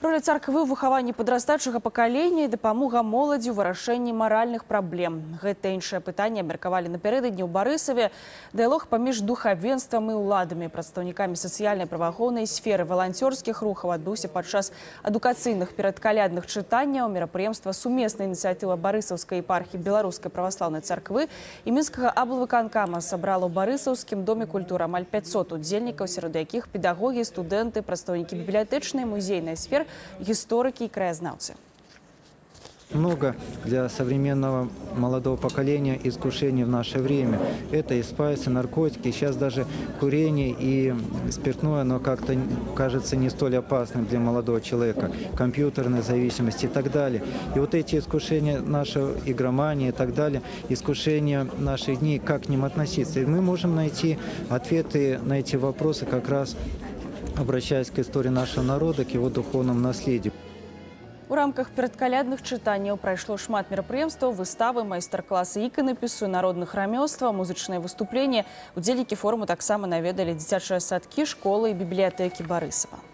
Роля царквы ў выхаванні падрастаючага пакалення і дапамога моладзі ў вырашэнні маральных праблем. Гэта іншае пытанне абмеркавалі напярэдадні ў Барысаве. Дыялог паміж духавенствам і ўладамі, прадстаўнікамі сацыяльнай праваахоўнай сферы, валанцёрскіх рухаў адбыўся падчас адукацыйных перадкалядных чытанняў. Мерапрыемства сумесная ініцыятыва Барысаўскай епархіі Беларускай праваслаўнай царквы і мінскага аблвыканкама сабрала ў Барысаўскім доме культуры амаль 500 удзельнікаў, сярод якіх педагогі, студэнты, прадстаўнікі бібліятэчнай, музейнай сфер, историки и краезнавцы. Много для современного молодого поколения искушений в наше время. Это и спайсы, наркотики, сейчас даже курение и спиртное, но как-то кажется не столь опасным для молодого человека. Компьютерная зависимость и так далее. И вот эти искушения нашего игромании и так далее, искушения наших дней, как к ним относиться. И мы можем найти ответы на эти вопросы как раз обращаясь к истории нашего народа, к его духовному наследию. У рамках перадкалядных чытанняў прайшло шмат мерапрыемстваў, выставы, майстар-класы іканапісу, народных рамёстваў, музычныя выступленні. Удзельнікі форуму таксама наведалі дзіцячыя садкі, школы і бібліятэкі Барысава.